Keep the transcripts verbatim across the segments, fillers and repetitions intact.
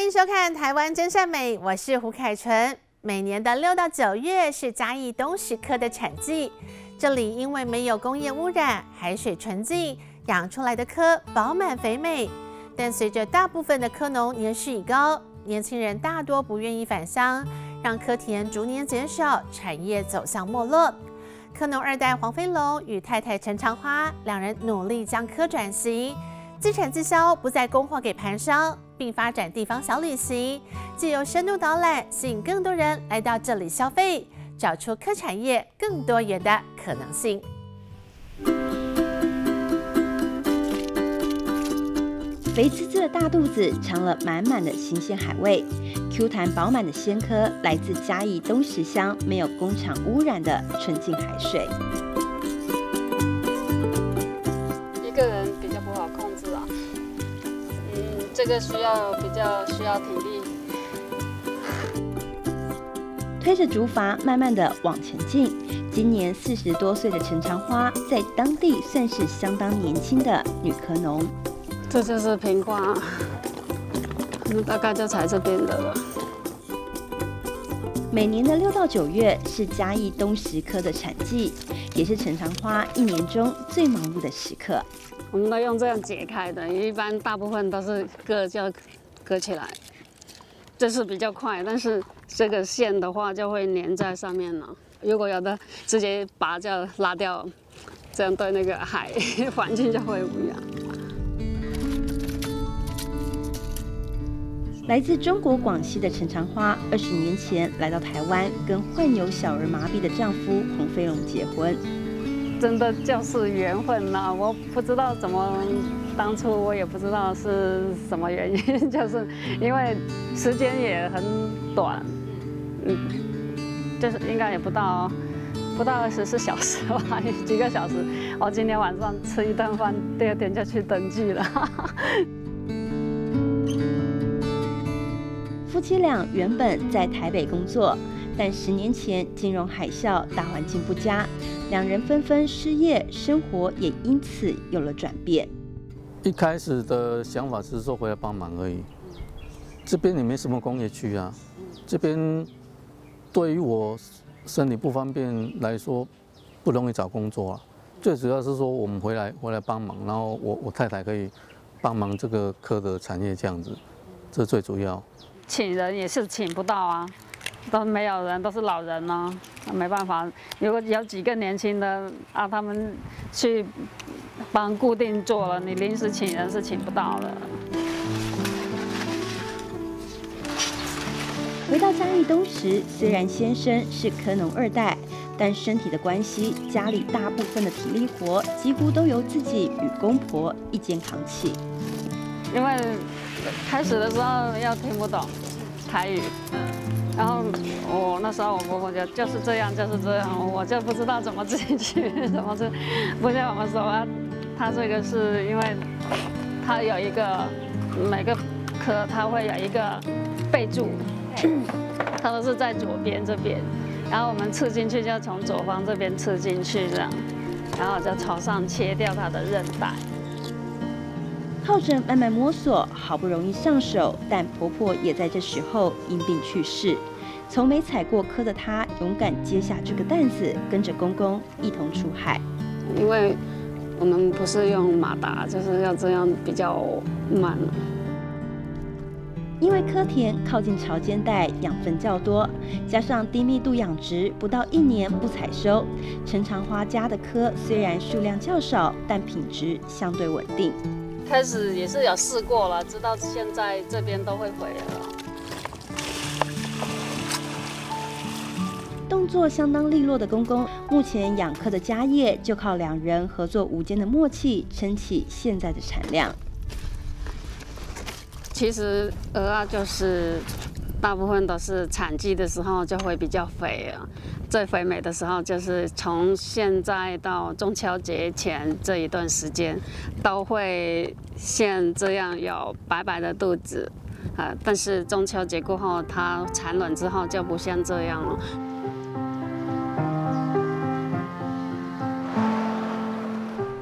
迎收看《台湾真善美》，我是胡凯纯。每年的六到九月是嘉义东石科的产季，这里因为没有工业污染，海水纯净，养出来的蚵饱满肥美。但随着大部分的蚵农年事已高，年轻人大多不愿意返乡，让蚵田逐年减少，产业走向没落。蚵农二代黄飞龙与太太陈长花两人努力将蚵转型，自产自销，不再供货给盘商，并发展地方小旅行，借由深度导览，吸引更多人来到这里消费，找出蚵产业更多元的可能性。 肥滋滋的大肚子藏了满满的新鲜海味 ，Q 弹饱满的鲜蚵来自嘉义东石乡没有工厂污染的纯净海水。 一个人比较不好控制啊，嗯，这个需要比较需要体力。 推着竹筏慢慢的往前进。今年四十多岁的陈长花，在当地算是相当年轻的女蚵农。 这就是平花，大概就采这边的了。 每年的六到九月是嘉义东石科的产季，也是陈长花一年中最忙碌的时刻。 我们都用这样解开的，一般大部分都是割就割起来，这是比较快，但是这个线的话就会粘在上面了。如果有的直接拔就拉掉，这样对那个海环境就会不一样。 来自中国广西的陈长花，二十年前来到台湾，跟患有小儿麻痹的丈夫黄飞龙结婚。 真的就是缘分啦！我不知道怎么，当初我也不知道是什么原因，就是因为时间也很短，嗯，就是应该也不到不到二十四小时吧，几个小时。我今天晚上吃一顿饭，第二天就去登记了。 夫妻俩原本在台北工作，但十年前金融海啸，大环境不佳，两人纷纷失业，生活也因此有了转变。 一开始的想法是说回来帮忙而已，这边也没什么工业区啊，这边对于我身体不方便来说不容易找工作啊。最主要是说我们回来回来帮忙，然后我我太太可以帮忙这个蚵的产业这样子，这最主要。 请人也是请不到啊，都没有人，都是老人呢、啊，没办法。如果有几个年轻的啊，他们去帮固定做了，你临时请人是请不到的。 回到嘉义东石，虽然先生是蚵农二代，但身体的关系，家里大部分的体力活几乎都由自己与公婆一肩扛起。 因为开始的时候要听不懂台语，然后我那时候我婆婆就就是这样就是这样，我就不知道怎么自己去怎么去，不像我们说啊，他这个是因为他有一个每个科他会有一个备注，他都是在左边这边，然后我们刺进去就从左方这边刺进去这样，然后就朝上切掉它的韧带。 靠着慢慢摸索，好不容易上手，但婆婆也在这时候因病去世。从没踩过蚵的她，勇敢接下这个担子，跟着公公一同出海。 因为我们不是用马达，就是要这样比较慢。 因为蚵田靠近潮间带，养分较多，加上低密度养殖，不到一年不采收。陈长花家的蚵虽然数量较少，但品质相对稳定。 开始也是有试过了，直到现在这边都会回了。 动作相当利落的公公，目前养蚵的家业就靠两人合作无间的默契，撑起现在的产量。 其实鹅啊，就是大部分都是产季的时候就会比较肥啊，最肥美的时候就是从现在到中秋节前这一段时间，都会像这样有白白的肚子，啊，但是中秋节过后，它产卵之后就不像这样了。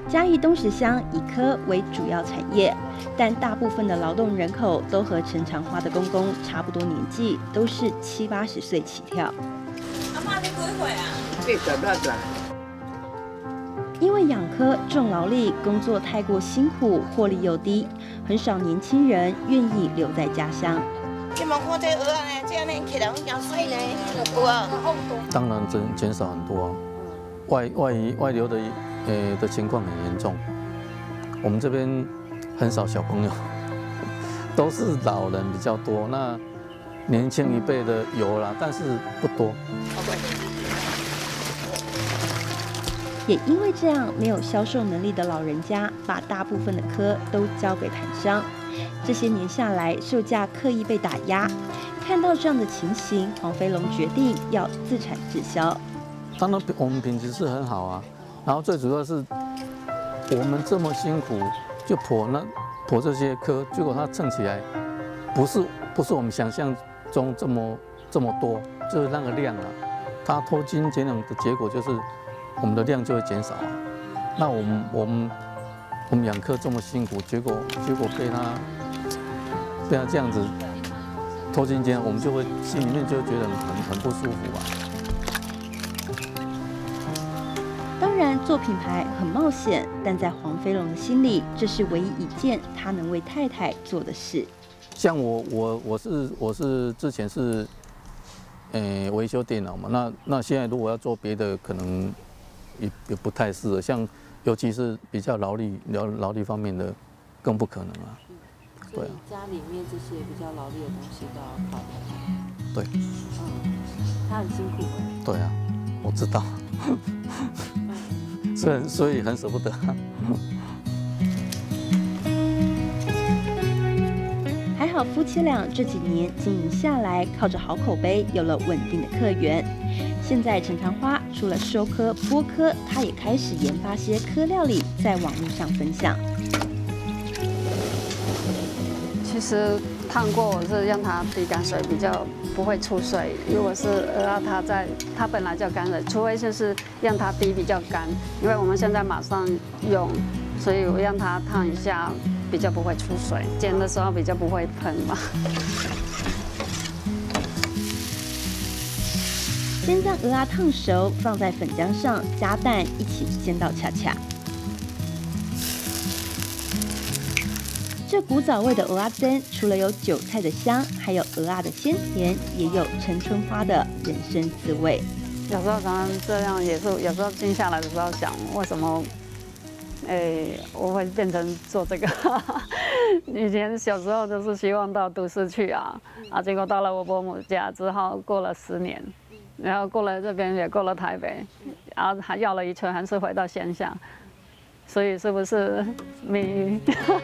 嘉义东石乡以科为主要产业，但大部分的劳动人口都和陈长花的公公差不多年纪，都是七八十岁起跳。 阿妈，你几岁啊？ 八十六岁。 因为养科重劳力，工作太过辛苦，获利又低，很少年轻人愿意留在家乡。 你莫看这鹅啊呢，这样呢，起来真水呢，有啊。 当然减减少很多、啊，外外移外流的呃的情况很严重。我们这边很少小朋友，都是老人比较多。那年轻一辈的有啦，但是不多。 也因为这样，没有销售能力的老人家，把大部分的科都交给盘商。这些年下来，售价刻意被打压。看到这样的情形，黄飞龙决定要自产自销。 当然，我们品质是很好啊。然后最主要是，我们这么辛苦，就剖那剖这些科，结果它称起来，不是不是我们想象中这么这么多，就是那个量啊。它脱筋减量的结果就是。我们的量就会减少啊。那我们我们我们养科这么辛苦，结果结果被他被他这样子脱筋间，我们就会心里面就会觉得很很不舒服啊。 当然，做品牌很冒险，但在黄飞龙的心里，这是唯一一件他能为太太做的事。 像我我我是我是之前是呃维修电脑嘛，那那现在如果要做别的，可能。也也不太适合，像尤其是比较劳力劳劳力方面的，更不可能啊。 对啊。家里面这些比较劳力的东西都要靠太太。 对。 嗯，他很辛苦。 对啊，我知道。所以所以很舍不得。 还好夫妻俩这几年经营下来，靠着好口碑，有了稳定的客源。现在陈长花除了收科剥科，她也开始研发些科料理，在网络上分享。 其实烫过，我是让它滴干水，比较不会出水。如果是鹅啊，它在它本来就干了，除非就是让它滴比较干，因为我们现在马上用，所以我让它烫一下，比较不会出水，煎的时候比较不会喷嘛。 先将鹅啊烫熟，放在粉浆上，加蛋一起煎到恰恰。这古早味的鹅啊煎，除了有韭菜的香，还有鹅啊的鲜甜，也有陈春花的人生滋味。 有时候常常这样，也是有时候静下来的时候想，为什么，哎，我会变成做这个？以前小时候就是希望到都市去啊，啊，结果到了我伯母家之后，过了十年。然后过了这边也过了台北，然后还绕了一圈，还是回到乡下，所以是不是命运？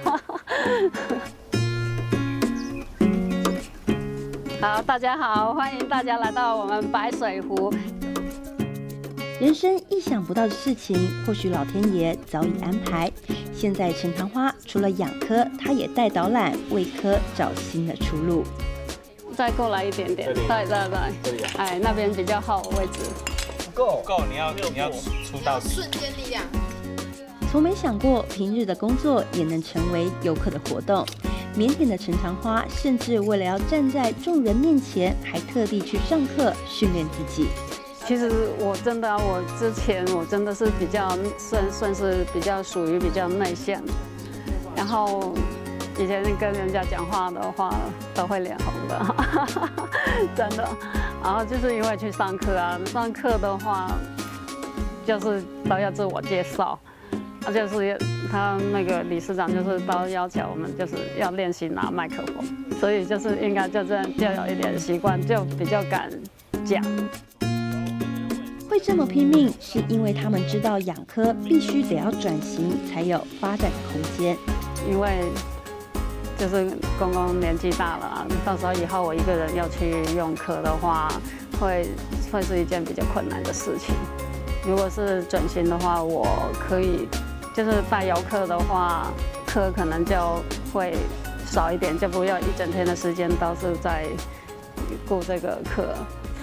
好，大家好，欢迎大家来到我们白水湖。 人生意想不到的事情，或许老天爷早已安排。现在陈长花除了养科，她也带导览，为科找新的出路。 再过来一点点，对对对，哎，那边比较好位置。 不够，不够，你要你要出到瞬间力量。 从没想过平日的工作也能成为游客的活动。腼腆的陈长花，甚至为了要站在众人面前，还特地去上课训练自己。 其实我真的，我之前我真的是比较算算是比较属于比较内向，然后。以前跟人家讲话的话都会脸红的，真的。然后就是因为去上课啊，上课的话就是都要自我介绍，啊，就是他那个理事长就是都要求我们就是要练习拿麦克风，所以就是应该就这样就有一点习惯，就比较敢讲。 会这么拼命，是因为他们知道养科必须得要转型才有发展的空间， 因为。就是公公年纪大了啊，到时候以后我一个人要去用科的话，会会是一件比较困难的事情。如果是转型的话，我可以就是带游客的话，科可能就会少一点，就不要一整天的时间都是在顾这个课。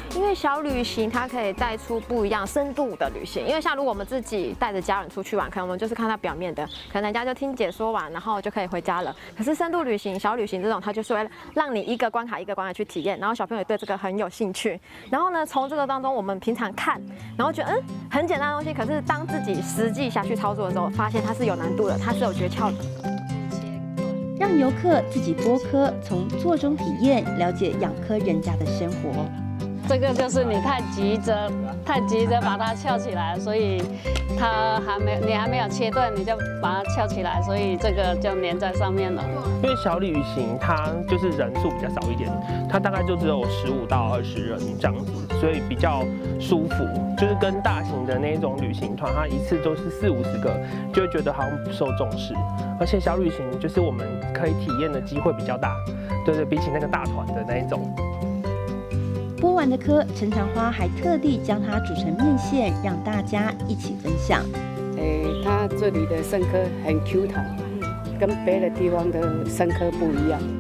因为小旅行它可以带出不一样深度的旅行。因为像如果我们自己带着家人出去玩，可能我们就是看到表面的，可能人家就听解说完，然后就可以回家了。可是深度旅行、小旅行这种，它就是会让你一个关卡一个关卡去体验，然后小朋友对这个很有兴趣。然后呢，从这个当中，我们平常看，然后觉得嗯很简单的东西，可是当自己实际下去操作的时候，发现它是有难度的，它是有诀窍的。 让游客自己剥壳，从做中体验，了解养科人家的生活。 这个就是你太急着，太急着把它翘起来，所以它还没你还没有切断，你就把它翘起来，所以这个就粘在上面了。 因为小旅行它就是人数比较少一点，它大概就只有十五到二十人这样子，所以比较舒服。就是跟大型的那种旅行团，它一次都是四五十个，就会觉得好像不受重视。而且小旅行就是我们可以体验的机会比较大，对对，比起那个大团的那一种。 剥完的壳，陈长花还特地将它煮成面线，让大家一起分享。 诶，它这里的生科很 Q 弹，跟别的地方的生科不一样。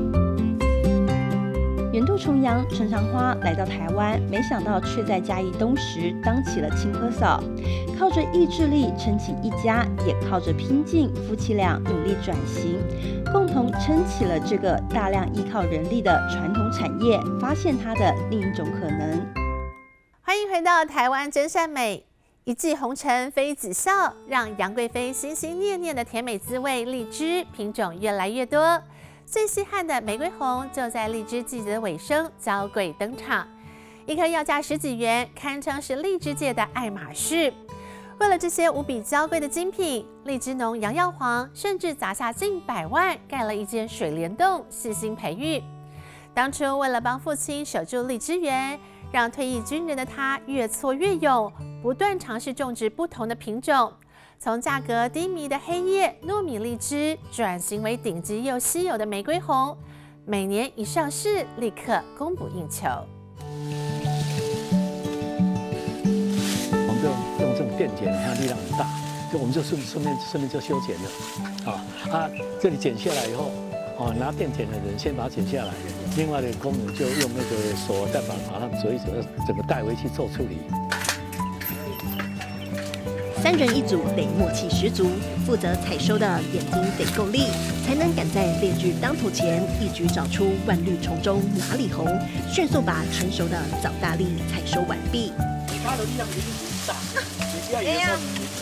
远渡重洋，陈长花来到台湾，没想到却在嘉义东石当起了青科嫂，靠着意志力撑起一家，也靠着拼劲，夫妻俩努力转型，共同撑起了这个大量依靠人力的传统产业，发现它的另一种可能。 欢迎回到台湾真善美，一骑红尘妃子笑，让杨贵妃心心念念的甜美滋味荔枝品种越来越多。最稀罕的玫瑰红就在荔枝季节的尾声娇贵登场，一颗要价十几元，堪称是荔枝界的爱马仕。为了这些无比娇贵的精品，荔枝农杨耀煌甚至砸下近百万盖了一间水帘洞，细心培育。当初为了帮父亲守住荔枝园，让退役军人的他越挫越勇，不断尝试种植不同的品种。从价格低迷的黑叶糯米荔枝转型为顶级又稀有的玫瑰红，每年一上市立刻供不应求。 我们用用这种电剪，它力量很大，就我们就顺顺便顺便就修剪了，啊啊，这里剪下来以后，哦，拿电剪的人先把它剪下来，另外的工人就用那个手再把把它们折一折，整个带回去做处理。 三人一组得默契十足，负责采收的眼睛得够利，才能赶在猎具当头前一举找出万绿丛中哪里红，迅速把成熟的枣大粒采收完毕。 它的力量一定很大，你不要以为它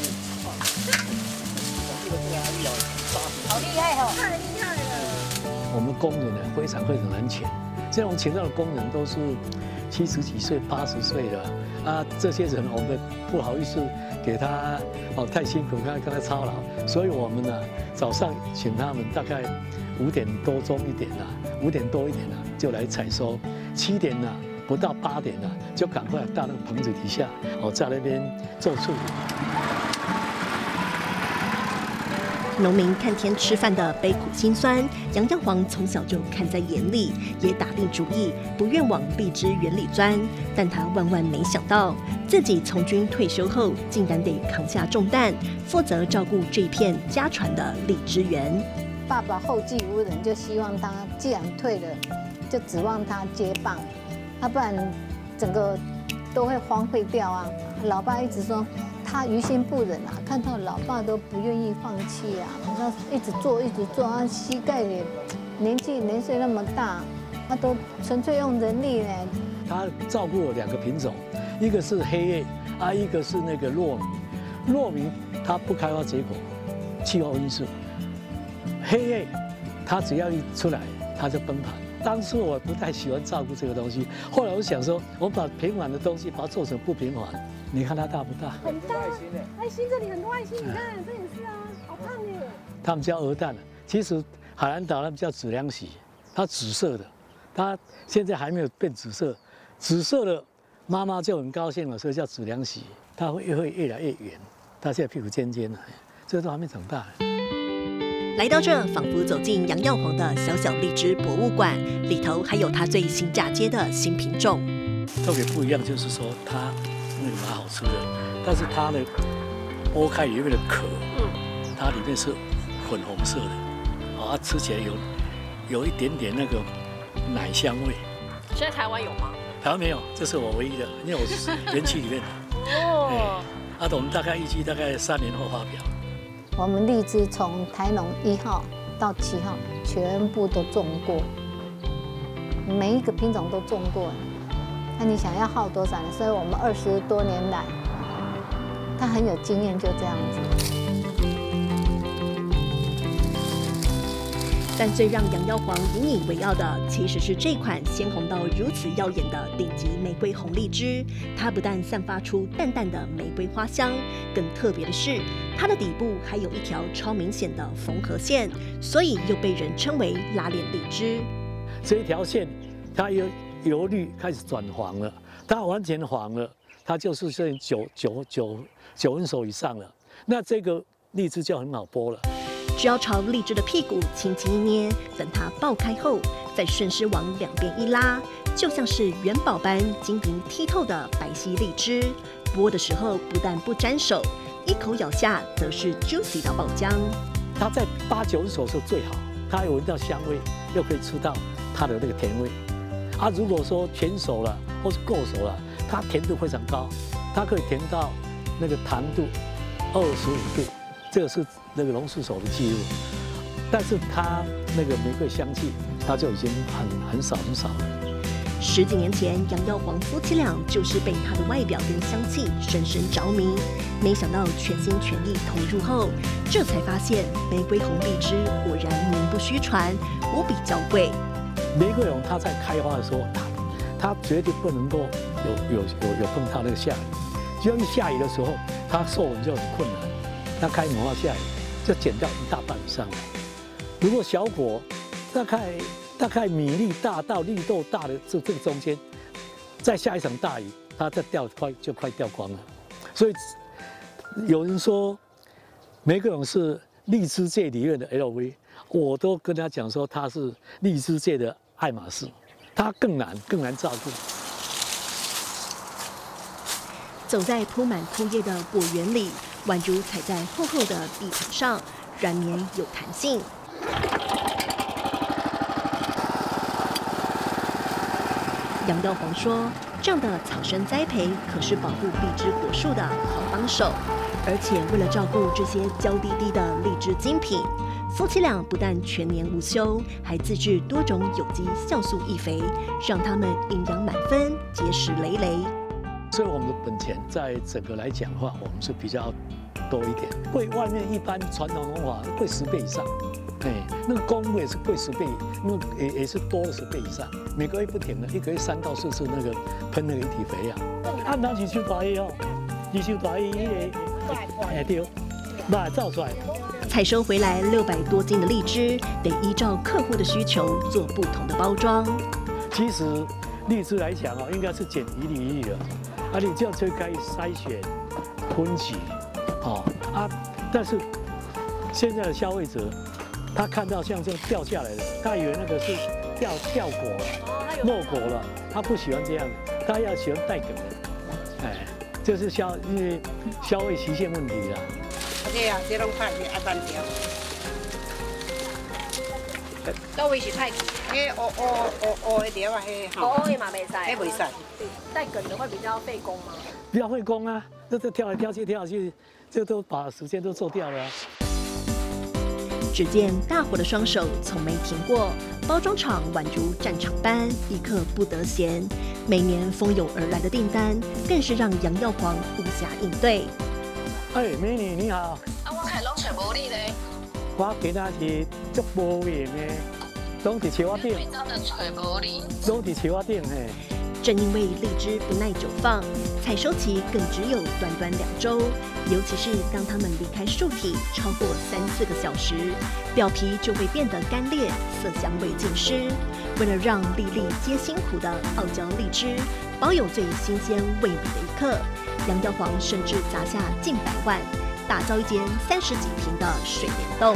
好厉害哦，太厉害了！ 我们工人呢非常非常难请，这种请到的工人都是七十几岁、八十岁的啊，这些人我们不好意思给他哦太辛苦，刚刚才操劳，所以我们呢早上请他们大概五点多钟一点啦，五点多一点啦就来采收，七点呢不到八点呢就赶快到那个棚子底下哦在那边做处理。 农民看天吃饭的悲苦辛酸，杨耀煌从小就看在眼里，也打定主意不愿往荔枝园里钻。但他万万没想到，自己从军退休后，竟然得扛下重担，负责照顾这片家传的荔枝园。 爸爸后继无人，就希望他既然退了，就指望他接棒，要不然整个都会荒废掉啊。老爸一直说。他于心不忍啊，看到老爸都不愿意放弃啊，他一直做一直做，他膝盖也年纪年岁那么大，他都纯粹用人力呢。 他照顾了两个品种，一个是黑叶啊，一个是那个糯米。糯米它不开花结果，气候因素；黑叶它只要一出来，它就崩盘。当初我不太喜欢照顾这个东西，后来我想说，我把平凡的东西把它做成不平凡。你看它大不大？ 很大，爱心这里很多爱心，你看这也是啊，好胖耶。 他们叫鹅蛋，其实海南岛他们叫紫梁喜，它紫色的，它现在还没有变紫色，紫色的妈妈就很高兴了，所以叫紫梁喜，它会会越来越圆，它现在屁股尖尖的，这都还没长大。 来到这，仿佛走进杨耀煌的小小荔枝博物馆，里头还有他最新嫁接的新品种。 特别不一样就是说它。那个蛮好吃的，但是它呢，剥开里面的壳，它里面是粉红色的，啊，吃起来有有一点点那个奶香味。 现在台湾有吗？ 台湾没有，这是我唯一的，因为我是园区里面的。哦。啊，我们大概预计大概三年后发表。 我们荔枝从台农一号到七号全部都种过，每一个品种都种过。那你想要耗多少呢？所以我们二十多年来，他很有经验，就这样子。 但最让杨耀煌引以为傲的，其实是这款鲜红到如此耀眼的顶级玫瑰红荔枝。它不但散发出淡淡的玫瑰花香，更特别的是，它的底部还有一条超明显的缝合线，所以又被人称为拉链荔枝。 这一条线，它由由绿开始转黄了，它完全黄了，它就是剩九九九九分熟以上了。那这个荔枝就很好剥了。 只要朝荔枝的屁股轻轻一捏，等它爆开后，再顺势往两边一拉，就像是元宝般晶莹剔透的白皙荔枝。剥的时候不但不沾手，一口咬下则是 juicy 到爆浆。 它在八九熟是最好，它有闻到香味，又可以吃到它的那个甜味。啊，如果说全熟了或是够熟了，它甜度非常高，它可以甜到那个糖度二十五度。 这个是那个榕树手的记录，但是它那个玫瑰香气，它就已经很很少很少了。 十几年前，杨耀煌夫妻俩就是被它的外表跟香气深深着迷，没想到全心全意投入后，这才发现玫瑰红荔枝果然名不虚传，无比娇贵。 玫瑰红它在开花的时候，它它绝对不能够有有有有碰它那个下雨，只要一下雨的时候，它授粉就很困难。 它开萌到下雨，就减掉一大半以上。如果小果，大概大概米粒大到绿豆大的这这个中间，再下一场大雨，它再掉快就快掉光了。所以有人说玫瑰红是荔枝界里面的 L V， 我都跟他讲说它是荔枝界的爱马仕，它更难更难照顾。 走在铺满枯叶的果园里，宛如踩在厚厚的地毯上，软绵有弹性。杨耀煌说：“这样的草生栽培可是保护荔枝果树的好帮手，而且为了照顾这些娇滴滴的荔枝精品，夫妻俩不但全年无休，还自制多种有机酵素易肥，让它们营养满分，结实累累。” 所以我们的本钱在整个来讲的话，我们是比较多一点，贵外面一般传统农法贵十倍以上，哎，那个工也是贵十倍，那个也也是多了十倍以上，每个月不停的，一个月三到四次那个喷那个一体肥料，按拿起去大叶哦，二手大叶个，哎对，把造出来。 采收回来六百多斤的荔枝，得依照客户的需求做不同的包装。 其实荔枝来讲哦，应该是减一粒一粒的。 啊，你这样就可以筛选、分级，哦啊，但是现在的消费者，他看到像这样掉下来的，他以为那个是掉掉果了、落果了，他不喜欢这样，他要喜欢带梗的，哎，这是消因为消费期限问题啦。 对啊，这拢派去爱单条。到位是派去，迄乌乌乌乌的条啊，迄乌乌的嘛袂使， 迄袂使。 带梗的会比较费工吗？ 比较费工啊，这这跳来跳去跳下去，这都把时间都做掉了、啊。 只见大伙的双手从没停过，包装厂宛如战场般，一刻不得闲。每年蜂拥而来的订单，更是让杨耀煌无暇应对。 哎，美女你好。 啊，我看拢找无你嘞。 我今仔是足无闲的，拢伫树仔顶。 真的找无你。 拢伫树仔顶嘿。 正因为荔枝不耐久放，采收期更只有短短两周。尤其是当它们离开树体超过三四个小时，表皮就会变得干裂，色香味尽失。为了让粒粒皆辛苦的傲娇荔枝保有最新鲜味美的一刻，杨耀煌甚至砸下近百万，打造一间三十几平的水帘洞。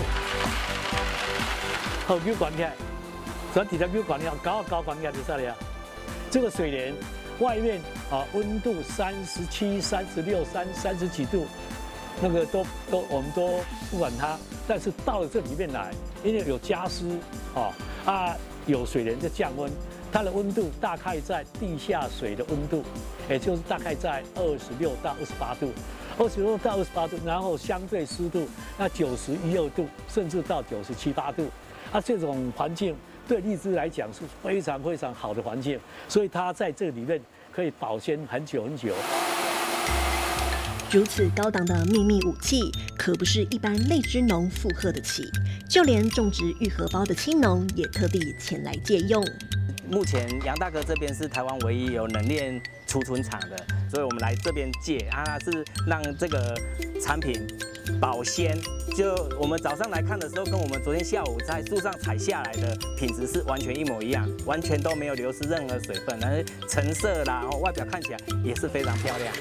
好牛管起来，转几条牛管起来，搞搞管起来就啥了。 这个水帘外面啊，温度三十七、三十六、三三十几度，那个都都我们都不管它。但是到了这里面来，因为有加湿啊啊，有水帘的降温， 它的温度大概在地下水的温度，也就是大概在二十六到二十八度，二十六到二十八度，然后相对湿度那九十一二度，甚至到九十七八度，啊，这种环境对荔枝来讲是非常非常好的环境，所以它在这里面可以保鲜很久很久。 如此高档的秘密武器，可不是一般荔枝农负荷得起，就连种植玉荷包的青农也特地前来借用。 目前杨大哥这边是台湾唯一有冷链储存厂的，所以我们来这边借啊，是让这个产品保鲜。就我们早上来看的时候，跟我们昨天下午在树上采下来的品质是完全一模一样，完全都没有流失任何水分，但是成色啦，然后外表看起来也是非常漂亮。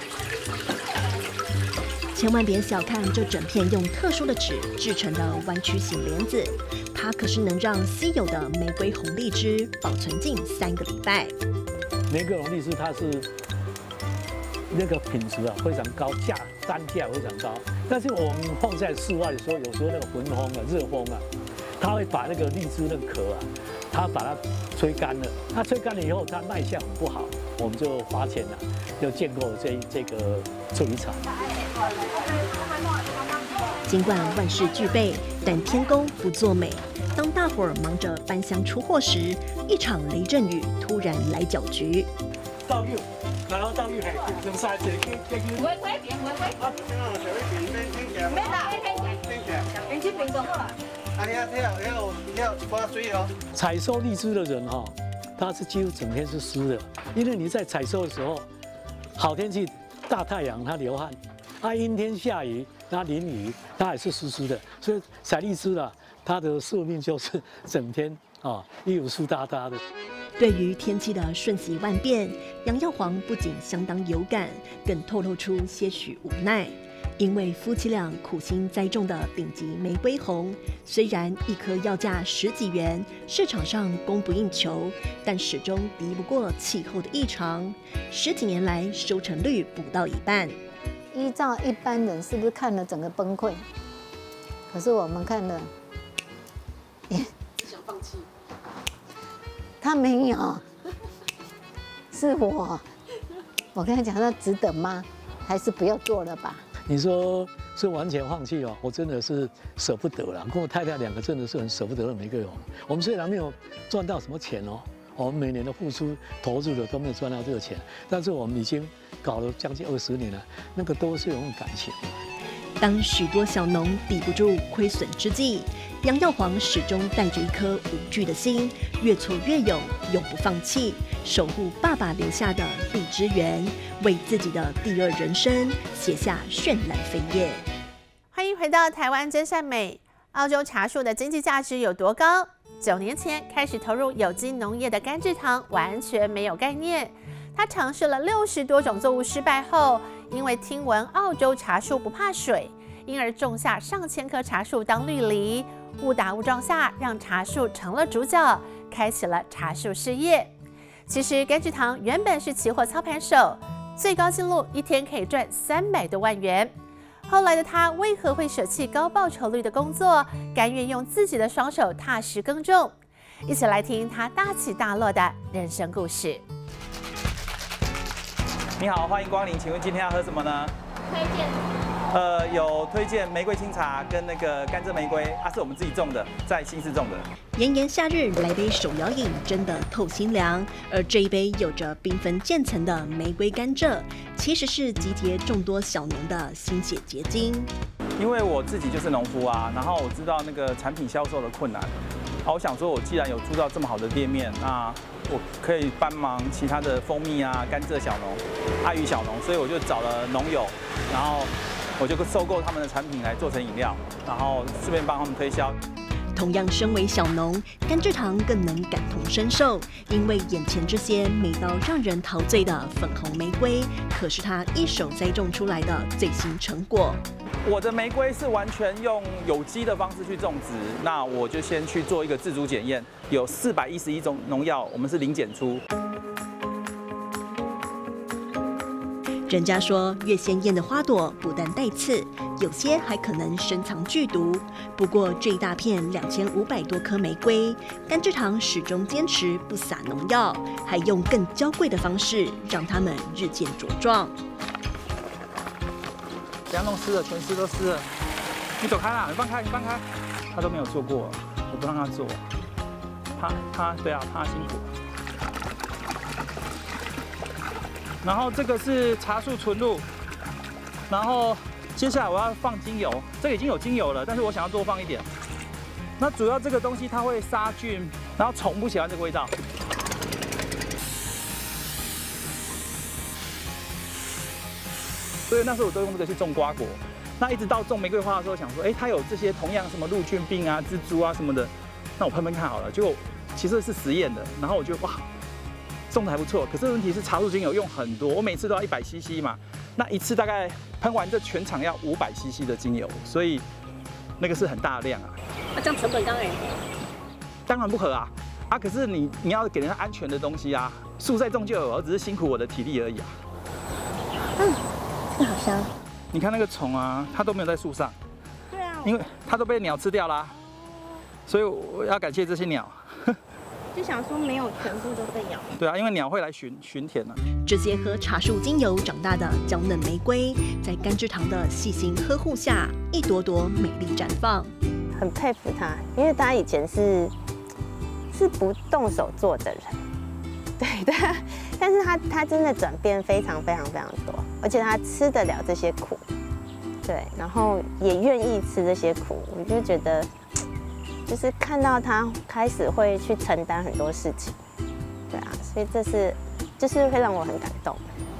千万别小看这整片用特殊的纸制成的弯曲型帘子，它可是能让稀有的玫瑰红荔枝保存近三个礼拜。 玫瑰红荔枝它是那个品质啊非常高，价单价非常高。但是我们放在室外的时候，有时候那个焚风啊、热风啊，它会把那个荔枝那个壳啊，它把它吹干了。它吹干了以后，它卖相很不好，我们就罚钱了，就建构这这个处理厂。 尽管万事俱备，但天公不作美。当大伙儿忙着搬箱出货时，一场雷阵雨突然来搅局。 倒六，然后倒六系用晒这个这个。 回回边回回。啊，没啦，边去边动好了。 啊，你要跳，要要刮水哦。 采收荔枝的人哈，他是几乎整天是湿的，因为你在采收的时候，好天气大太阳它流汗，啊阴天下雨它淋雨，它也是湿湿的，所以采荔枝啦，它的寿命就是整天啊衣服湿哒哒的。 对于天气的瞬息万变，杨耀煌不仅相当有感，更透露出些许无奈。因为夫妻俩苦心栽种的顶级玫瑰红，虽然一颗要价十几元，市场上供不应求，但始终敌不过气候的异常。十几年来，收成率不到一半。 依照一般人是不是看了整个崩溃？可是我们看了，也想放弃。 他没有，是我。我跟他讲，那值得吗？还是不要做了吧？ 你说是完全放弃哦，我真的是舍不得了。跟我太太两个真的是很舍不得的玫瑰红。我们虽然没有赚到什么钱哦，我们每年的付出投入的都没有赚到这个钱，但是我们已经搞了将近二十年了，那个都是有种感情。 当许多小农抵不住亏损之际，杨耀煌始终带着一颗无惧的心，越挫越勇，永不放弃，守护爸爸留下的荔枝园，为自己的第二人生写下绚烂飞页。 欢迎回到台湾真善美。澳洲茶树的经济价值有多高？九年前开始投入有机农业的甘志堂完全没有概念。他尝试了六十多种作物，失败后，因为听闻澳洲茶树不怕水，因而种下上千棵茶树当绿篱，误打误撞下让茶树成了主角，开启了茶树事业。其实甘志堂原本是期货操盘手，最高纪录一天可以赚三百多万元。后来的他为何会舍弃高报酬率的工作，甘愿用自己的双手踏实耕种？一起来听他大起大落的人生故事。 你好，欢迎光临，请问今天要喝什么呢？ 推荐。 呃，有推荐玫瑰清茶跟那个甘蔗玫瑰，它、啊、是我们自己种的，在新市种的。 炎炎夏日来杯手摇饮，真的透心凉。而这一杯有着缤纷渐层的玫瑰甘蔗，其实是集结众多小农的心血结晶。 因为我自己就是农夫啊，然后我知道那个产品销售的困难，啊，我想说，我既然有铸造这么好的店面，那我可以帮忙其他的蜂蜜啊、甘蔗小农、阿谀小农，所以我就找了农友，然后我就收购他们的产品来做成饮料，然后顺便帮他们推销。 同样身为小农，甘志堂更能感同身受，因为眼前这些美到让人陶醉的粉红玫瑰，可是他一手栽种出来的最新成果。 我的玫瑰是完全用有机的方式去种植，那我就先去做一个自主检验，有四百一十一种农药，我们是零检出。 专家说，越鲜艳的花朵不但带刺，有些还可能深藏剧毒。不过这一大片两千五百多颗玫瑰，甘蔗糖始终坚持不撒农药，还用更娇贵的方式让它们日渐茁壮。 等下弄湿了，全湿都湿了。你走开啦，你放开，你放开。他都没有做过，我不让他做，怕他对啊，怕他辛苦。然后这个是茶树纯露，然后接下来我要放精油，这个已经有精油了，但是我想要多放一点。那主要这个东西它会杀菌，然后虫不喜欢这个味道。所以那时候我都用这个去种瓜果。那一直到种玫瑰花的时候，想说，哎，它有这些同样什么陆菌病啊、蜘蛛啊什么的，那我喷喷看好了。结果其实是实验的，然后我觉得哇，种的还不错。可是问题是茶树精油用很多，我每次都要一百 C C 嘛，那一次大概喷完这全场要五百 C C 的精油，所以那个是很大量啊。 那这样成本当然当然不合啊啊！可是你你要给人家安全的东西啊，树在种就有，只是辛苦我的体力而已啊。 嗯，这好香。 你看那个虫啊，它都没有在树上。 对啊。 因为它都被鸟吃掉啦，所以我要感谢这些鸟。 就想说没有全部都被咬。 对啊，因为鸟会来巡巡田啊。 这些喝茶树精油长大的娇嫩玫瑰，在甘蔗糖的细心呵护下，一朵朵美丽绽放。 很佩服他，因为他以前是是不动手做的人，对对，但是他他真的转变非常非常非常多，而且他吃得了这些苦，对，然后也愿意吃这些苦，我就觉得。就是看到他开始会去承担很多事情，对啊，所以这是就是会让我很感动。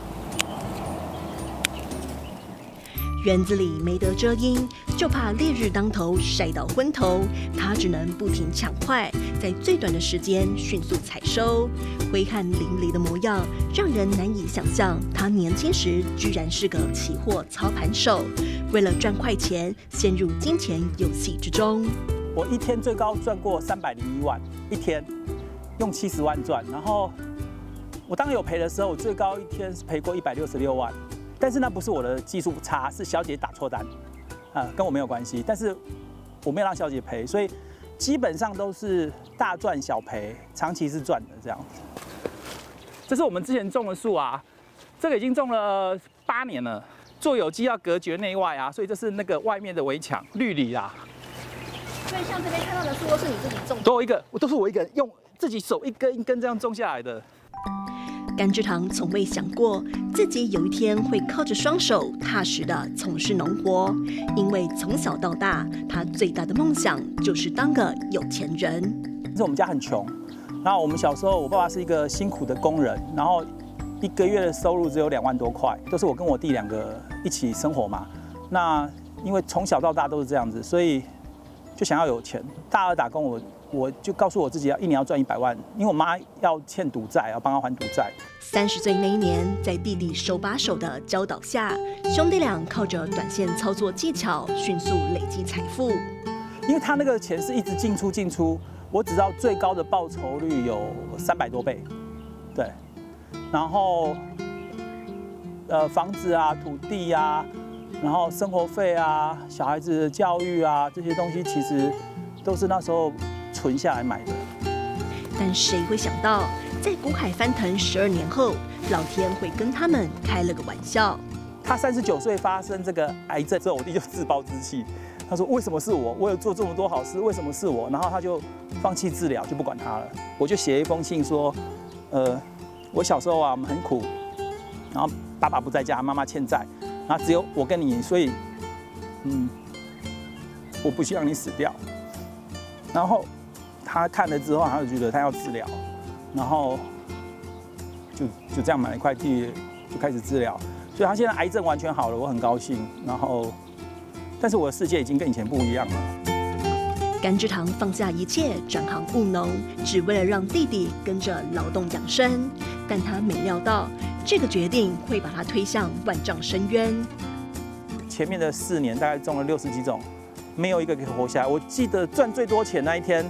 园子里没得遮阴，就怕烈日当头晒到昏头，他只能不停抢快，在最短的时间迅速采收。挥汗淋漓的模样，让人难以想象他年轻时居然是个期货操盘手，为了赚快钱，陷入金钱游戏之中。 我一天最高赚过三百零一万，一天用七十万赚。然后我当然有赔的时候，我最高一天是赔过一百六十六万，但是那不是我的技术差，是小姐打错单，啊，跟我没有关系。但是我没有让小姐赔，所以基本上都是大赚小赔，长期是赚的这样子。这是我们之前种的树啊，这个已经种了八年了。做有机要隔绝内外啊，所以这是那个外面的围墙绿篱啊。 所以像这边看到的树都是你自己种的， 都有一个，我都是我一个人用自己手一根一根这样种下来的。 甘蔗糖从未想过自己有一天会靠着双手踏实地从事农活，因为从小到大，他最大的梦想就是当个有钱人。 是我们家很穷，然后我们小时候，我爸爸是一个辛苦的工人，然后一个月的收入只有两万多块，都是我跟我弟两个一起生活嘛。那因为从小到大都是这样子，所以就想要有钱。大二打工我，我我就告诉我自己要一年要赚一百万，因为我妈要欠赌债，要帮她还赌债。 三十岁那一年，在弟弟手把手的教导下，兄弟俩靠着短线操作技巧，迅速累积财富。 因为他那个钱是一直进出进出，我只知道最高的报酬率有三百多倍，对。然后，呃，房子啊、土地啊，然后生活费啊、小孩子的教育啊，这些东西其实都是那时候存下来买的。 但谁会想到，在股海翻腾十二年后，老天会跟他们开了个玩笑。 他三十九岁发生这个癌症之后，我弟就自暴自弃。他说：“为什么是我？我有做这么多好事，为什么是我？”然后他就放弃治疗，就不管他了。我就写一封信说：“呃，我小时候啊，我们很苦，然后爸爸不在家，妈妈欠债，然后只有我跟你，所以，嗯，我不希望你死掉。”然后他看了之后，他就觉得他要治疗，然后就就这样买了一块地，就开始治疗。所以他现在癌症完全好了，我很高兴。然后，但是我的世界已经跟以前不一样了。 甘蔗糖放下一切，转行务农，只为了让弟弟跟着劳动养生。但他没料到，这个决定会把他推向万丈深渊。 前面的四年大概种了六十几种，没有一个可以活下来。我记得赚最多钱那一天，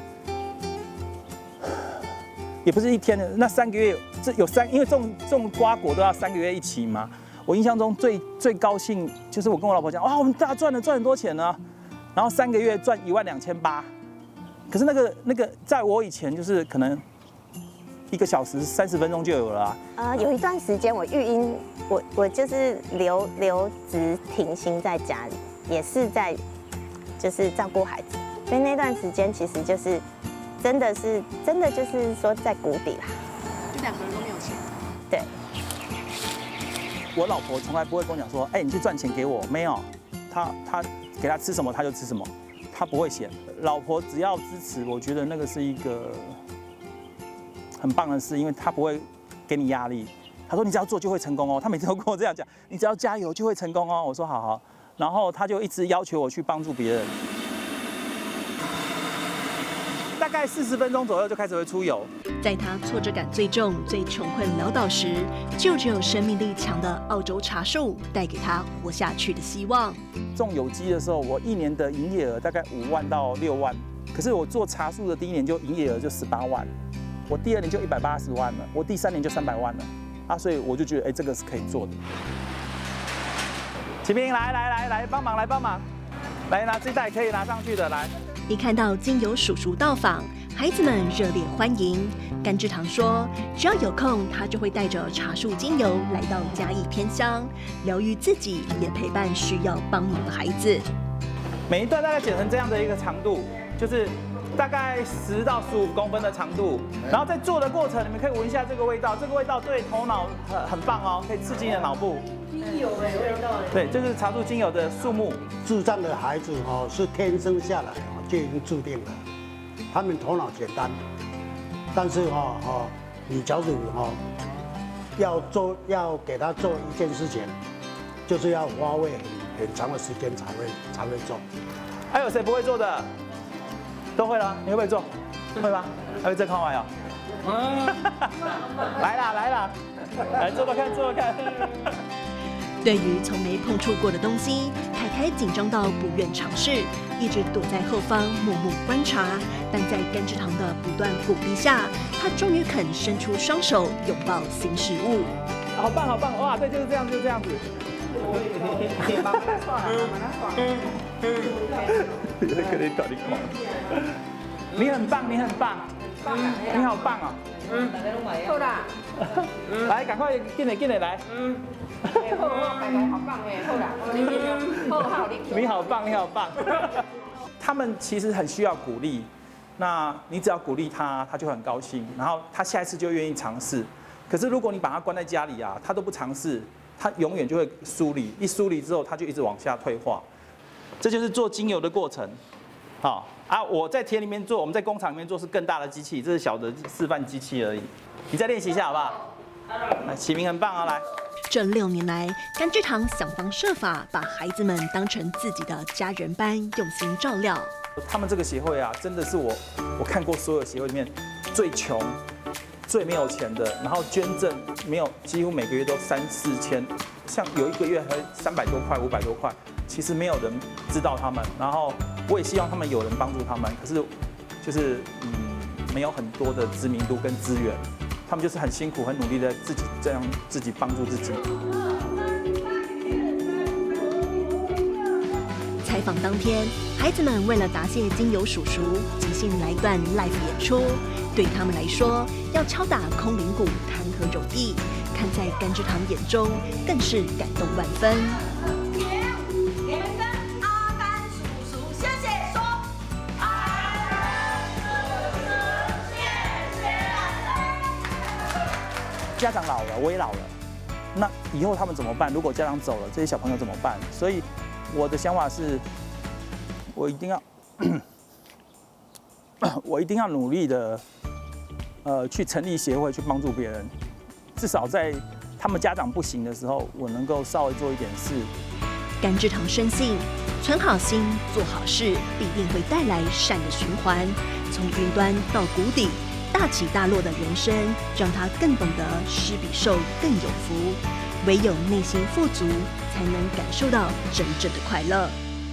也不是一天的，那三个月，这有三，因为种种瓜果都要三个月一期嘛。 我印象中最最高兴就是我跟我老婆讲，哇，我们大赚了赚很多钱呢，然后三个月赚一万两千八。可是那个那个在我以前就是可能一个小时三十分钟就有了啊。 呃，有一段时间我育婴，我我就是留留职停薪在家里，也是在就是照顾孩子，所以那段时间其实就是真的是真的就是说在谷底啦。 这两个人都没有钱。 对。 我老婆从来不会跟我讲说，哎，你去赚钱给我，没有，她她给她吃什么她就吃什么，她不会嫌。老婆只要支持，我觉得那个是一个很棒的事，因为她不会给你压力。她说你只要做就会成功哦，她每次都跟我这样讲，你只要加油就会成功哦。我说好好，然后她就一直要求我去帮助别人。大概四十分钟左右就开始会出油。 在他挫折感最重、最穷困潦倒时，就只有生命力强的澳洲茶树带给他活下去的希望。 种有机的时候，我一年的营业额大概五万到六万，可是我做茶树的第一年就营业额就十八万，我第二年就一百八十万了，我第三年就三百万了啊，所以我就觉得哎，这个是可以做的。启明，来来来来，帮忙来帮忙，来拿这袋可以拿上去的来。 一看到精油叔叔到访，孩子们热烈欢迎。甘志堂说，只要有空，他就会带着茶树精油来到嘉义偏乡，疗愈自己，也陪伴需要帮忙的孩子。 每一段大概剪成这样的一个长度，就是大概十到十五公分的长度。然后在做的过程，你们可以闻一下这个味道，这个味道对头脑很很棒哦，可以刺激你的脑部。 精油的味道。 对，这是茶树精油的树木。 智障的孩子哦，是天生下来哦就已经注定了，他们头脑简单，但是哈哦，你假如哈要做要给他做一件事情，就是要花费很很长的时间才会才会做。 还有谁不会做的？都会了，你会不会做？会吗？还会再看完哦。嗯，来啦来啦，来做做看做做看。 对于从没碰触过的东西，凯凯紧张到不愿尝试，一直躲在后方默默观察。但在甘志堂的不断鼓励下，他终于肯伸出双手拥抱新事物。 好棒好棒！哇，对，就是这样，就是这样子。你很棒，你很棒，你好棒啊！嗯，好啦，来，赶快进来进来来。嗯。好好，凯凯好棒哎，好啦，好好你。你好棒，你好棒。他们其实很需要鼓励，那你只要鼓励他，他就很高兴，然后他下一次就愿意尝试。可是如果你把他关在家里啊，他都不尝试，他永远就会疏离，一疏离之后，他就一直往下退化。这就是做精油的过程。好啊，我在田里面做，我们在工厂里面做是更大的机器，这是小的示范机器而已。你再练习一下好不好？来，启明很棒啊，来。 这六年来，甘志堂想方设法把孩子们当成自己的家人般用心照料。 他们这个协会啊，真的是我我看过所有协会里面最穷、最没有钱的，然后捐赠没有，几乎每个月都三四千，像有一个月还三百多块、五百多块，其实没有人知道他们。然后我也希望他们有人帮助他们，可是就是嗯，没有很多的知名度跟资源。他们就是很辛苦、很努力的自己这样自己帮助自己。 采访当天，孩子们为了答谢精油叔叔，即兴来一段 live 演出。对他们来说，要敲打空灵鼓谈何容易？看在甘志堂眼中，更是感动万分。家长老了，我也老了，那以后他们怎么办？如果家长走了，这些小朋友怎么办？所以我的想法是，我一定要，我一定要努力的，呃，去成立协会，去帮助别人。至少在他们家长不行的时候，我能够稍微做一点事。甘志堂深信，存好心，做好事，必定会带来善的循环，从云端到谷底。大起大落的人生，让他更懂得施比受更有福。唯有内心富足，才能感受到真正的快乐。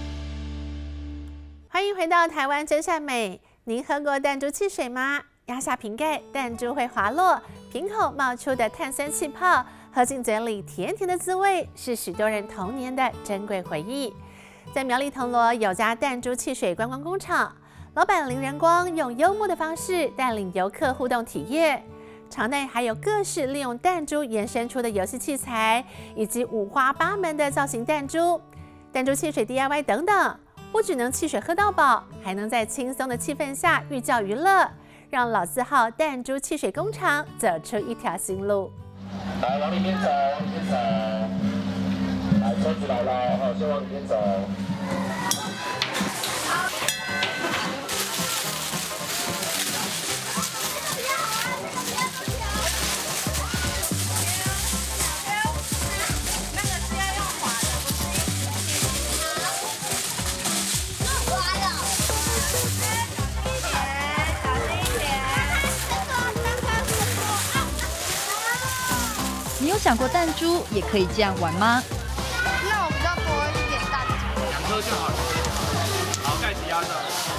欢迎回到台湾真善美。您喝过弹珠汽水吗？压下瓶盖，弹珠会滑落，瓶口冒出的碳酸气泡喝进嘴里甜甜的滋味，是许多人童年的珍贵回忆。在苗栗铜锣有家弹珠汽水观光工厂，老板林仁光用幽默的方式带领游客互动体验。场内还有各式利用弹珠延伸出的游戏器材，以及五花八门的造型弹珠、弹珠汽水 D I Y 等等。不只能汽水喝到饱，还能在轻松的气氛下寓教于乐，让老字号弹珠汽水工厂走出一条新路。 来，往里面走，往里面走。来，车子来了，好，先往里面走。 你有想过弹珠也可以这样玩吗？ 那我比较多一点弹珠。 两颗就好了。好，盖子压上。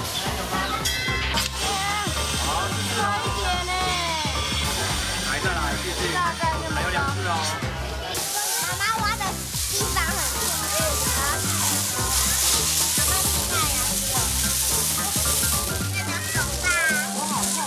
好， 多一点呢。 来，再来，继续。还有两次哦。 妈妈挖的地方很痛。妈妈你看呀，这个手吧。我好痛。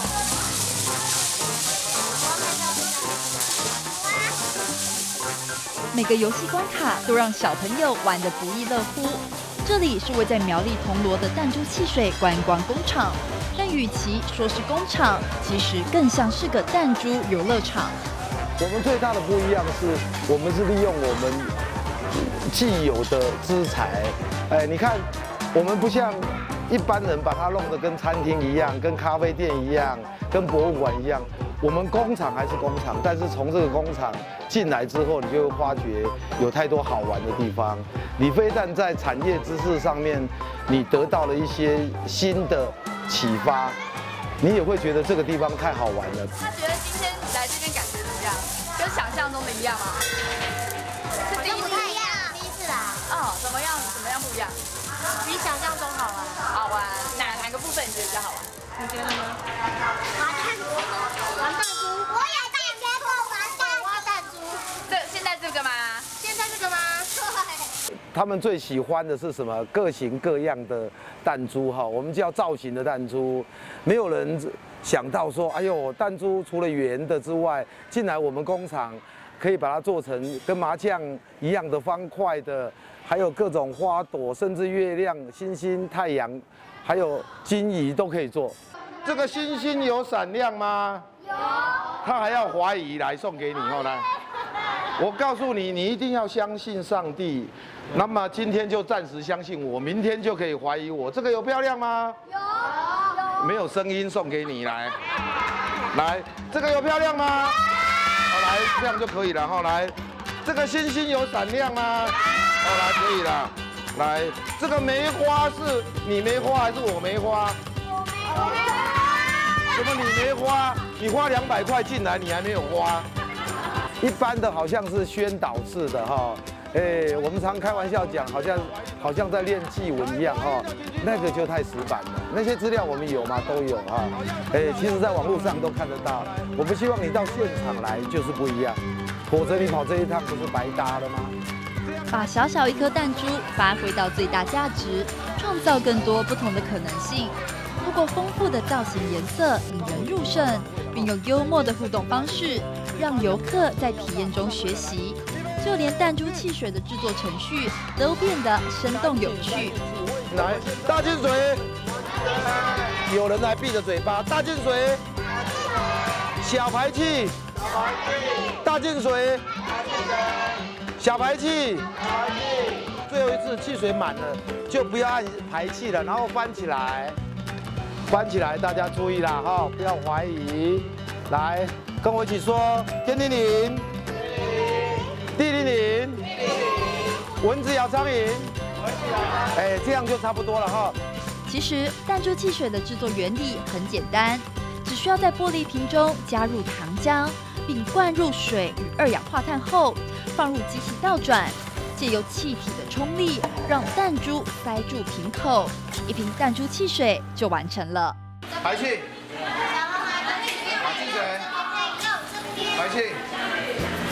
每个游戏关卡都让小朋友玩得不亦乐乎。这里是位在苗栗铜锣的弹珠汽水观光工厂，但与其说是工厂，其实更像是个弹珠游乐场。 我们最大的不一样是，我们是利用我们既有的资材。哎，你看，我们不像一般人把它弄得跟餐厅一样，跟咖啡店一样，跟博物馆一样。我们工厂还是工厂，但是从这个工厂进来之后，你就会发觉有太多好玩的地方。你非但在产业知识上面，你得到了一些新的启发，你也会觉得这个地方太好玩了。 他觉得今天来这边感觉怎么样？跟想象中的一样吗？是第一次，第一次来。哦，怎么样？怎么样不一样？比想象中好玩。好玩，哪哪个部分你觉得比较好玩？你觉得呢？玩弹珠，玩弹珠。我也在学过玩弹挖弹珠。这现在这个吗？现在这个吗？对。 他们最喜欢的是什么？各型各样的弹珠哈，我们叫造型的弹珠。没有人想到说，哎呦，弹珠除了圆的之外，进来我们工厂可以把它做成跟麻将一样的方块的，还有各种花朵，甚至月亮、星星、太阳，还有金鱼都可以做。这个星星有闪亮吗？有。他还要怀疑来送给你哦，来。我告诉你，你一定要相信上帝。那么今天就暂时相信我，明天就可以怀疑我。这个有漂亮吗？有。没有声音送给你来。来，这个有漂亮吗？好，来，这样就可以了。好，来，这个星星有闪亮吗？好，来，可以了。来，这个梅花是你梅花还是我梅花？我梅花。什么你梅花？你花两百块进来，你还没有花。一般的好像是宣导式的哈，哎，我们常开玩笑讲，好像好像在练祭文一样哈，那个就太死板了。那些资料我们有吗？都有哈，哎，其实在网络上都看得到。我们希望你到现场来就是不一样，否则你跑这一趟不是白搭了吗？ 把小小一颗弹珠发挥到最大价值，创造更多不同的可能性。通过丰富的造型颜色引人入胜，并用幽默的互动方式，让游客在体验中学习。就连弹珠汽水的制作程序都变得生动有趣。 来，大金水，有人来闭着嘴巴。大金水，小排气，大金水，小排气。最后一次汽水满了，就不要按排气了，然后翻起来。翻起来，大家注意啦哈，不要怀疑。来，跟我一起说：天灵灵，地灵灵，蚊子咬苍蝇。哎，这样就差不多了哈。 其实弹珠汽水的制作原理很简单，只需要在玻璃瓶中加入糖浆，并灌入水与二氧化碳后，放入机器倒转。借由气体的冲力，让弹珠塞住瓶口，一瓶弹珠汽水就完成了。 排气，把气水，排气，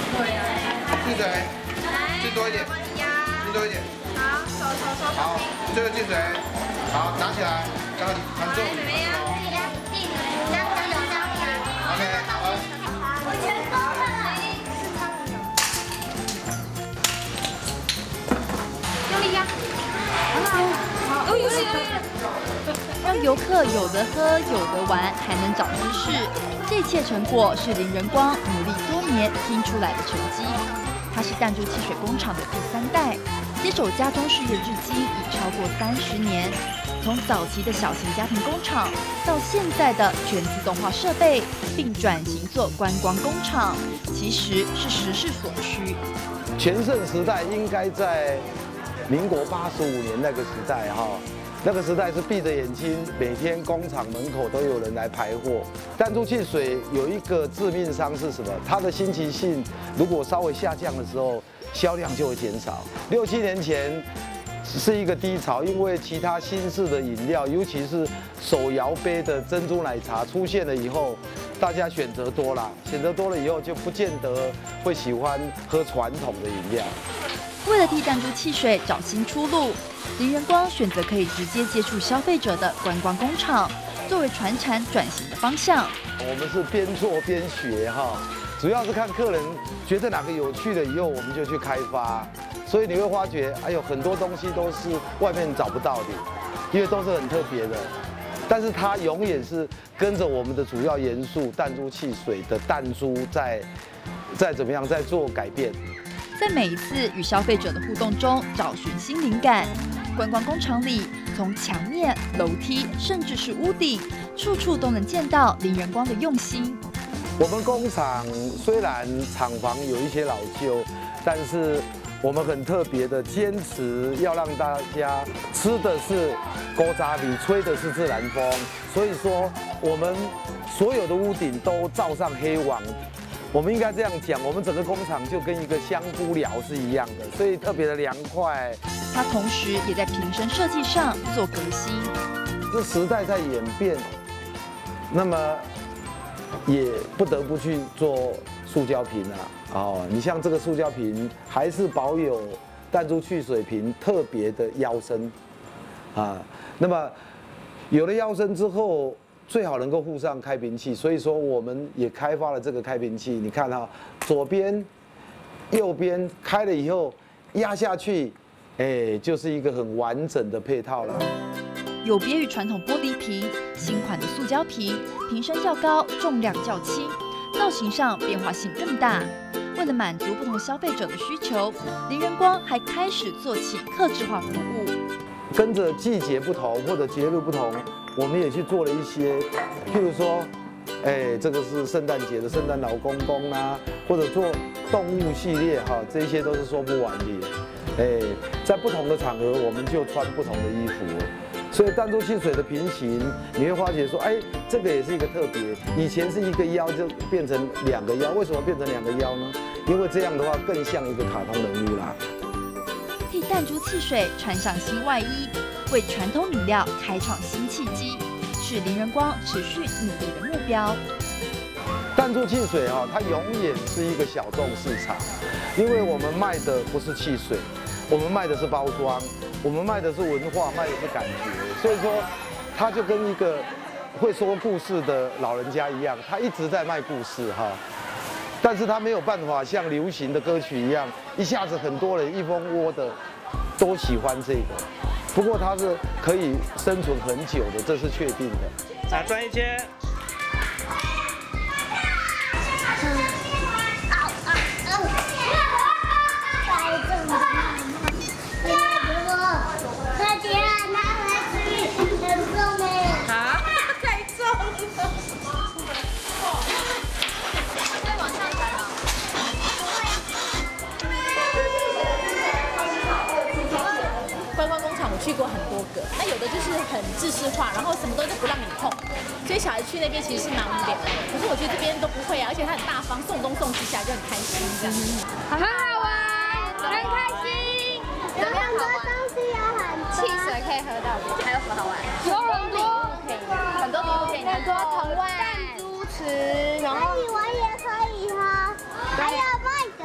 进水，进多一点，进多一点。 好，手手手。 好，最后进水。好，拿起来，刚刚很重。OK， 好。我全包了。 用力压。好，有有有。 让游客有得喝、有得玩，还能长知识，这一切成果是林仁光努力多年拼出来的成绩。他是弹珠汽水工厂的第三代，接手家中事业至今已超过三十年。从早期的小型家庭工厂，到现在的全自动化设备，并转型做观光工厂，其实是时势所趋。 全盛时代应该在民国八十五年那个时代哈。那个时代是闭着眼睛，每天工厂门口都有人来排货。弹珠汽水有一个致命伤是什么？它的新奇性如果稍微下降的时候，销量就会减少。六七年前是一个低潮，因为其他新式的饮料，尤其是手摇杯的珍珠奶茶出现了以后，大家选择多了，选择多了以后就不见得会喜欢喝传统的饮料。 为了替弹珠汽水找新出路，林仁光选择可以直接接触消费者的观光工厂，作为传产转型的方向。 我们是边做边学哈，主要是看客人觉得哪个有趣的，以后我们就去开发。所以你会发觉，哎呦，很多东西都是外面找不到的，因为都是很特别的。但是它永远是跟着我们的主要元素弹珠汽水的弹珠在在怎么样在做改变。 在每一次与消费者的互动中找寻新灵感。观光工厂里，从墙面、楼梯，甚至是屋顶，处处都能见到林仁光的用心。 我们工厂虽然厂房有一些老旧，但是我们很特别的坚持要让大家吃的是古早味，吹的是自然风。所以说，我们所有的屋顶都罩上黑网。我们应该这样讲，我们整个工厂就跟一个香菇寮是一样的，所以特别的凉快。 他同时也在瓶身设计上做革新。 这时代在演变，那么也不得不去做塑胶瓶啊。哦，你像这个塑胶瓶，还是保有弹珠汽水瓶特别的腰身啊。那么有了腰身之后，最好能够附上开瓶器，所以说我们也开发了这个开瓶器。你看哈，左边、右边开了以后压下去，哎，就是一个很完整的配套了。 有别于传统玻璃瓶，新款的塑胶瓶瓶身较高，重量较轻，造型上变化性更大。为了满足不同消费者的需求，林仁光还开始做起客制化服务。 跟着季节不同或者节日不同，我们也去做了一些，譬如说，哎，这个是圣诞节的圣诞老公公啦，或者做动物系列哈，这些都是说不完的。哎，在不同的场合，我们就穿不同的衣服。所以弹珠汽水的瓶型，你会发觉说，哎，这个也是一个特别。以前是一个腰，就变成两个腰，为什么变成两个腰呢？因为这样的话更像一个卡通人物啦。 替弹珠汽水穿上新外衣，为传统饮料开创新契机，是林仁光持续努力的目标。 弹珠汽水哈，它永远是一个小众市场，因为我们卖的不是汽水，我们卖的是包装，我们卖的是文化，卖的是感觉，所以说，它就跟一个会说故事的老人家一样，他一直在卖故事哈。但是他没有办法像流行的歌曲一样，一下子很多人一蜂窝的都喜欢这个。不过它是可以生存很久的，这是确定的。 啊，转一圈。 去过很多个，那有的就是很制式化，然后什么东西都不让你碰，所以小孩去那边其实是蛮无聊的。可是我觉得这边都不会啊，而且它很大方，送东送西下就很开心这样。 很好玩，很开心，有很多东西有很多，汽水可以喝到，还有什么好玩？有很多可以，很多礼物可以拿，很多藤蔓、弹珠池，然后我也可以喝，还有卖的。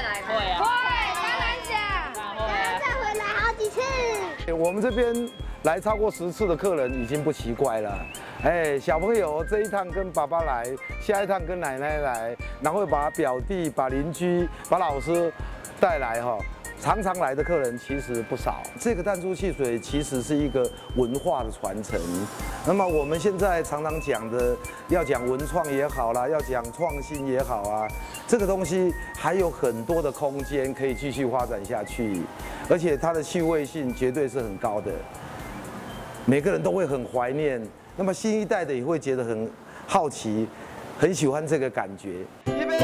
再来？ 会啊，会，当然想，会啊，再回来好几次。 我们这边来超过十次的客人已经不奇怪了。哎，小朋友这一趟跟爸爸来，下一趟跟奶奶来，然后把表弟、把邻居、把老师带来哈。常常来的客人其实不少。这个弹珠汽水其实是一个文化的传承。那么我们现在常常讲的，要讲文创也好啦，要讲创新也好啊，这个东西还有很多的空间可以继续发展下去，而且它的趣味性绝对是很高的，每个人都会很怀念。那么新一代的也会觉得很好奇，很喜欢这个感觉。预备。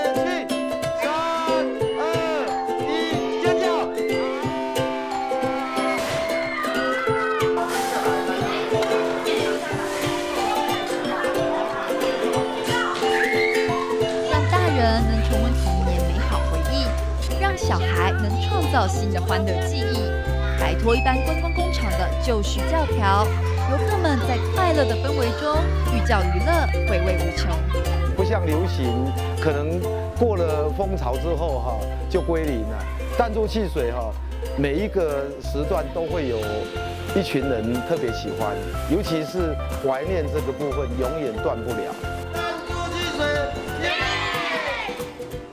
小孩能创造新的欢乐记忆，摆脱一般观光工厂的旧式教条，游客们在快乐的氛围中寓教于乐，回味无穷。 不像流行，可能过了风潮之后哈就归零了。弹珠汽水哈，每一个时段都会有一群人特别喜欢，尤其是怀念这个部分，永远断不了。